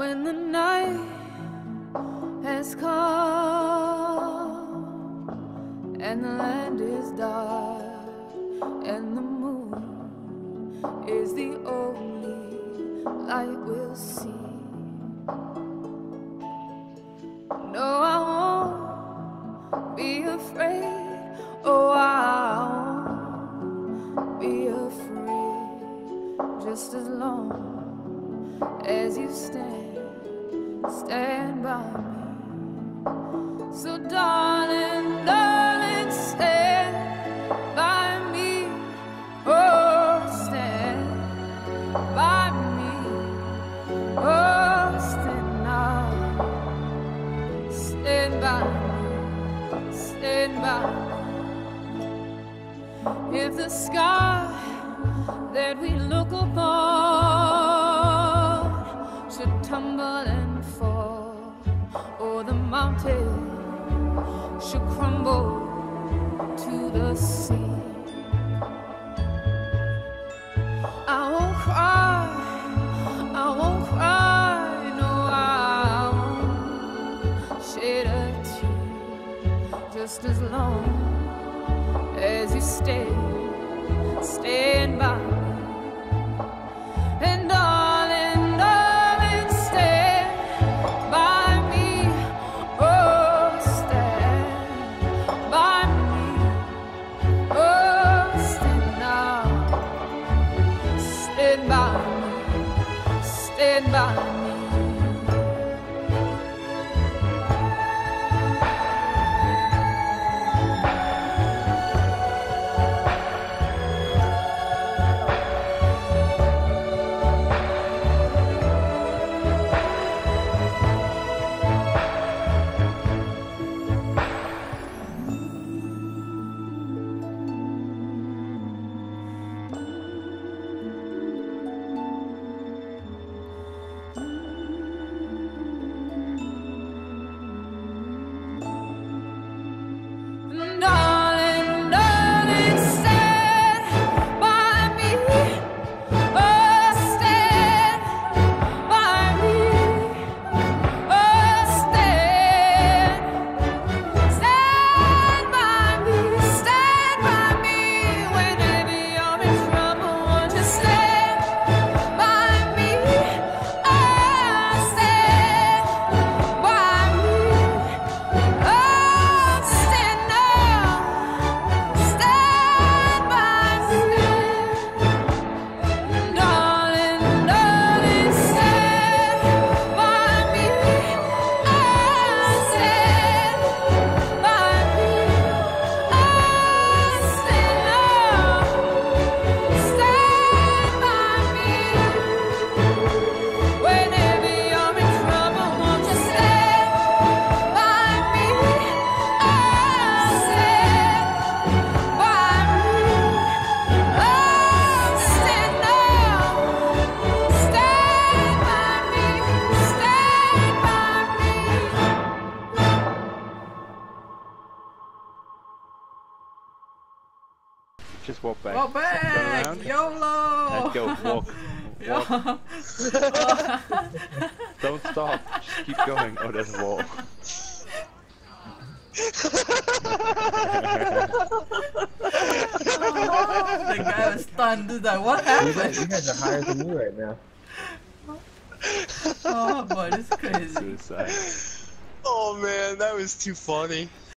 When the night has come and the land is dark and the moon is the only light we'll see. No, I won't be afraid. Oh, I won't be afraid. Just as long as you stand by me. So darling, darling, stand by me. Oh, stand by me. Oh, stand now. Stand by me. Stand by me. If the sky that we look upon should tumble and fall, or the mountain should crumble to the sea, I won't cry, I won't cry, no, I won't shed a tear, just as long as you stand by me. And darling, darling, stand by me. Oh, stand by me. Oh, stand now. Stand by me. Stand by me. Just walk back. Walk back! YOLO! And go, walk. Don't stop, just keep going. Oh, there's a wall. The guy was stunned. He's like, what happened? You guys are higher than me right now. Oh boy, this is crazy. Suicide. Oh man, that was too funny.